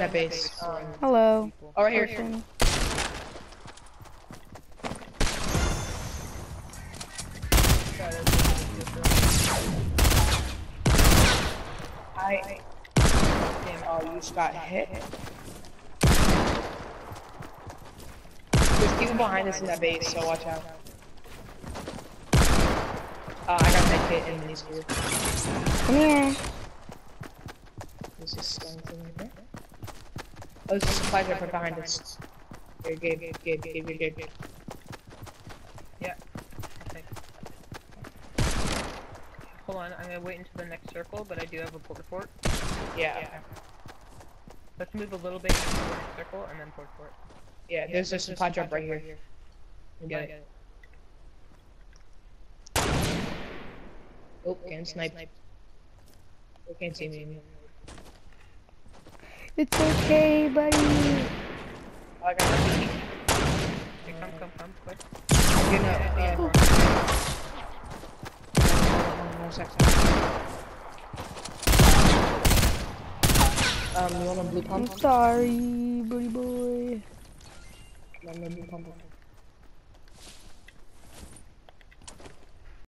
that base. Hello. Oh, right here. Person. Oh, you just got hit. There's people behind us in that base, so watch out. I got that hit in these two. Come here. There's a skeleton right there. Oh, there's a supply drop right behind us. Here, Gabe. Yeah. Okay. Hold on, I'm gonna wait until the next circle, but I do have a port fort. Yeah. Okay. Let's move a little bit into the next circle and then port fort. Yeah, there's a supply drop right here. Get it. Oh, getting sniped. They can't see me anymore. It's okay, buddy. Oh, I got RPG. Okay, come, quick. You know, one second. You want a blue pump? I'm sorry, buddy boy. No, blue pump.